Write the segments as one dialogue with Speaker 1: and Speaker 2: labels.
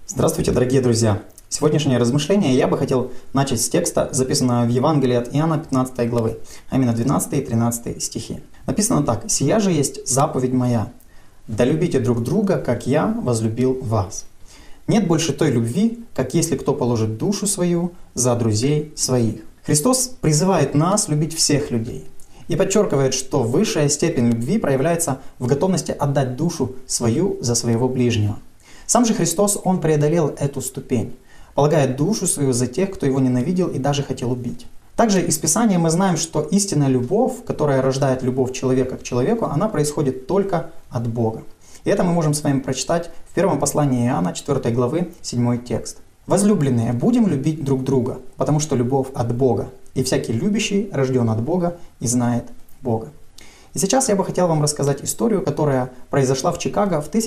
Speaker 1: Здравствуйте, дорогие друзья! Сегодняшнее размышление я бы хотел начать с текста, записанного в Евангелии от Иоанна 15 главы, а именно 12 и 13 стихи. Написано так: «Сия же есть заповедь моя, да любите друг друга, как я возлюбил вас. Нет больше той любви, как если кто положит душу свою за друзей своих». Христос призывает нас любить всех людей и подчеркивает, что высшая степень любви проявляется в готовности отдать душу свою за своего ближнего. Сам же Христос, Он преодолел эту ступень, полагая душу свою за тех, кто Его ненавидел и даже хотел убить. Также из Писания мы знаем, что истинная любовь, которая рождает любовь человека к человеку, она происходит только от Бога. И это мы можем с вами прочитать в первом послании Иоанна, 4 главы, 7 текст. «Возлюбленные, будем любить друг друга, потому что любовь от Бога, и всякий любящий рожден от Бога и знает Бога». И сейчас я бы хотел вам рассказать историю, которая произошла в Чикаго в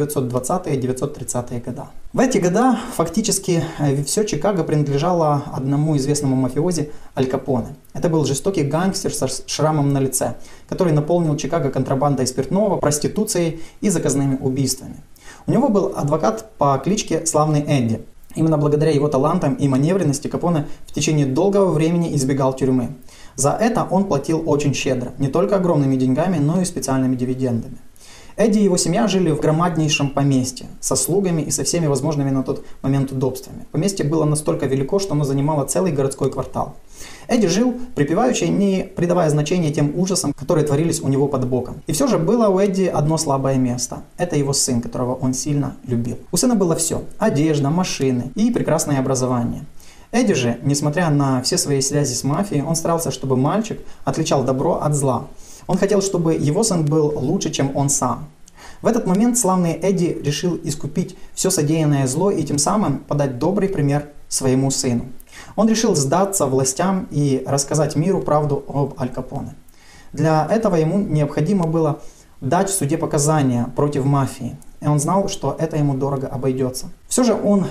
Speaker 1: 1920-1930-е годы. В эти годы фактически все Чикаго принадлежало одному известному мафиози Аль Капоне. Это был жестокий гангстер со шрамом на лице, который наполнил Чикаго контрабандой спиртного, проституцией и заказными убийствами. У него был адвокат по кличке Славный Эдди. Именно благодаря его талантам и маневренности Капоне в течение долгого времени избегал тюрьмы. За это он платил очень щедро, не только огромными деньгами, но и специальными дивидендами. Эдди и его семья жили в громаднейшем поместье, со слугами и со всеми возможными на тот момент удобствами. Поместье было настолько велико, что оно занимало целый городской квартал. Эдди жил припеваючи, не придавая значения тем ужасам, которые творились у него под боком. И все же было у Эдди одно слабое место. Это его сын, которого он сильно любил. У сына было все: одежда, машины и прекрасное образование. Эдди же, несмотря на все свои связи с мафией, он старался, чтобы мальчик отличал добро от зла. Он хотел, чтобы его сын был лучше, чем он сам. В этот момент славный Эдди решил искупить все содеянное зло и тем самым подать добрый пример своему сыну. Он решил сдаться властям и рассказать миру правду об Аль Капоне. Для этого ему необходимо было дать в суде показания против мафии. И он знал, что это ему дорого обойдется. Все же он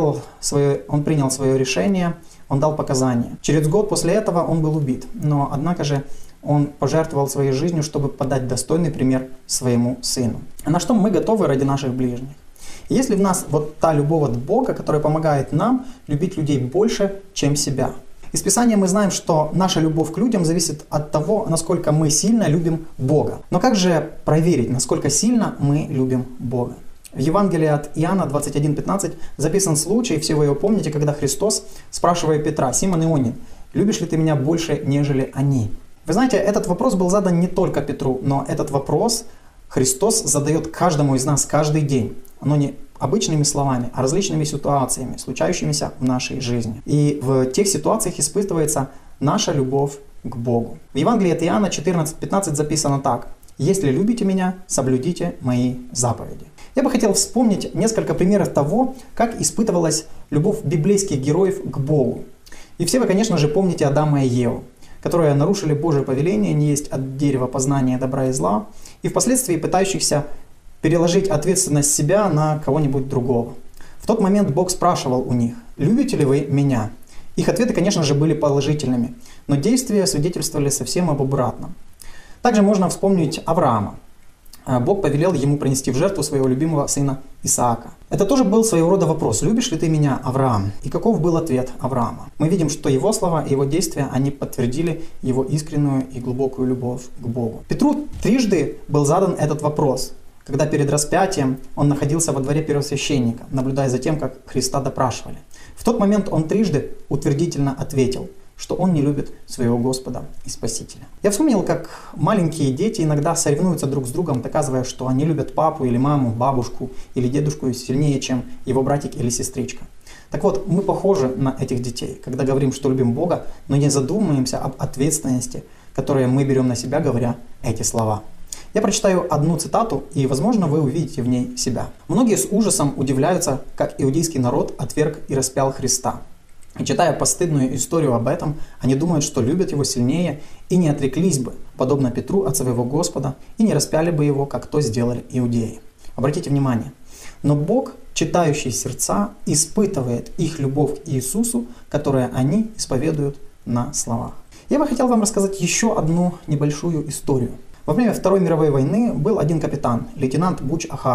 Speaker 1: принял свое решение, он дал показания. Через год после этого он был убит. Но однако же он пожертвовал своей жизнью, чтобы подать достойный пример своему сыну. А на что мы готовы ради наших ближних? Если в нас вот та любовь от Бога, которая помогает нам любить людей больше, чем себя. Из Писания мы знаем, что наша любовь к людям зависит от того, насколько мы сильно любим Бога. Но как же проверить, насколько сильно мы любим Бога? В Евангелии от Иоанна 21:15 записан случай, все вы его помните, когда Христос спрашивает Петра: «Симон Ионин, любишь ли ты меня больше, нежели они?» Вы знаете, этот вопрос был задан не только Петру, но этот вопрос Христос задает каждому из нас каждый день. Но не обычными словами, а различными ситуациями, случающимися в нашей жизни. И в тех ситуациях испытывается наша любовь к Богу. В Евангелии от Иоанна 14:15 записано так: «Если любите меня, соблюдите мои заповеди». Я бы хотел вспомнить несколько примеров того, как испытывалась любовь библейских героев к Богу. И все вы, конечно же, помните Адама и Еву, которые нарушили Божие повеление не есть от дерева познания добра и зла, и впоследствии пытающихся переложить ответственность себя на кого-нибудь другого. В тот момент Бог спрашивал у них: «Любите ли вы меня?» Их ответы, конечно же, были положительными, но действия свидетельствовали совсем об обратном. Также можно вспомнить Авраама. Бог повелел ему принести в жертву своего любимого сына Исаака. Это тоже был своего рода вопрос: «Любишь ли ты меня, Авраам?» И каков был ответ Авраама? Мы видим, что его слова и его действия, они подтвердили его искреннюю и глубокую любовь к Богу. Петру трижды был задан этот вопрос, когда перед распятием он находился во дворе первосвященника, наблюдая за тем, как Христа допрашивали. В тот момент он трижды утвердительно ответил, что он не любит своего Господа и Спасителя. Я вспомнил, как маленькие дети иногда соревнуются друг с другом, доказывая, что они любят папу или маму, бабушку или дедушку сильнее, чем его братик или сестричка. Так вот, мы похожи на этих детей, когда говорим, что любим Бога, но не задумываемся об ответственности, которую мы берем на себя, говоря эти слова. Я прочитаю одну цитату, и, возможно, вы увидите в ней себя. «Многие с ужасом удивляются, как иудейский народ отверг и распял Христа. И читая постыдную историю об этом, они думают, что любят его сильнее и не отреклись бы, подобно Петру, от своего Господа, и не распяли бы его, как то сделали иудеи». Обратите внимание. Но Бог, читающий сердца, испытывает их любовь к Иисусу, которую они исповедуют на словах. Я бы хотел вам рассказать еще одну небольшую историю. Во время Второй мировой войны был один капитан, лейтенант Буч Ахара.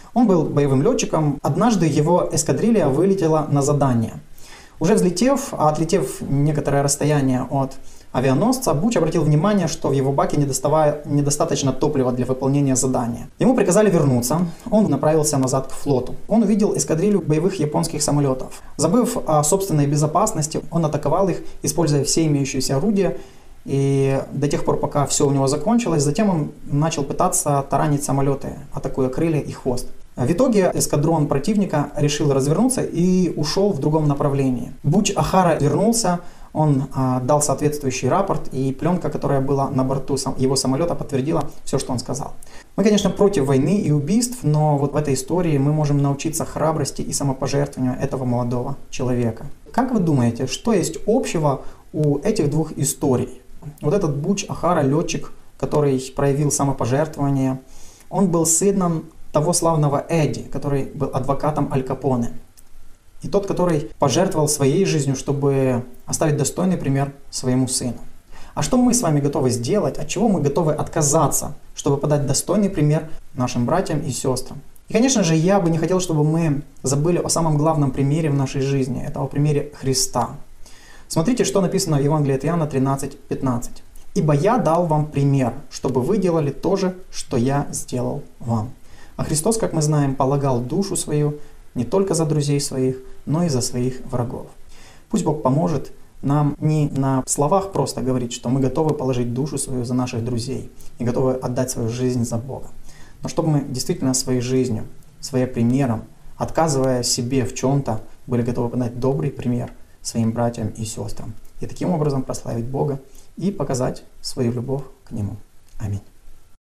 Speaker 1: Он был боевым летчиком. Однажды его эскадрилья вылетела на задание. Уже взлетев, а отлетев некоторое расстояние от авианосца, Буч обратил внимание, что в его баке недостаточно топлива для выполнения задания. Ему приказали вернуться. Он направился назад к флоту. Он увидел эскадрилью боевых японских самолетов. Забыв о собственной безопасности, он атаковал их, используя все имеющиеся орудия, и до тех пор, пока все у него закончилось. Затем он начал пытаться таранить самолеты, атакуя крылья и хвост. В итоге эскадрон противника решил развернуться и ушел в другом направлении. Буч Охара вернулся, он дал соответствующий рапорт, и пленка, которая была на борту его самолета, подтвердила все, что он сказал. Мы, конечно, против войны и убийств, но вот в этой истории мы можем научиться храбрости и самопожертвованию этого молодого человека. Как вы думаете, что есть общего у этих двух историй? Вот этот Буч Охара, летчик, который проявил самопожертвование, он был сыном того славного Эдди, который был адвокатом Аль Капоне. И тот, который пожертвовал своей жизнью, чтобы оставить достойный пример своему сыну. А что мы с вами готовы сделать, от чего мы готовы отказаться, чтобы подать достойный пример нашим братьям и сестрам? И, конечно же, я бы не хотел, чтобы мы забыли о самом главном примере в нашей жизни. Это о примере Христа. Смотрите, что написано в Евангелии от Иоанна 13:15. «Ибо я дал вам пример, чтобы вы делали то же, что я сделал вам». А Христос, как мы знаем, полагал душу свою не только за друзей своих, но и за своих врагов. Пусть Бог поможет нам не на словах просто говорить, что мы готовы положить душу свою за наших друзей и готовы отдать свою жизнь за Бога, но чтобы мы действительно своей жизнью, своим примером, отказывая себе в чем-то, были готовы подать добрый пример своим братьям и сестрам и таким образом прославить Бога и показать свою любовь к Нему. Аминь.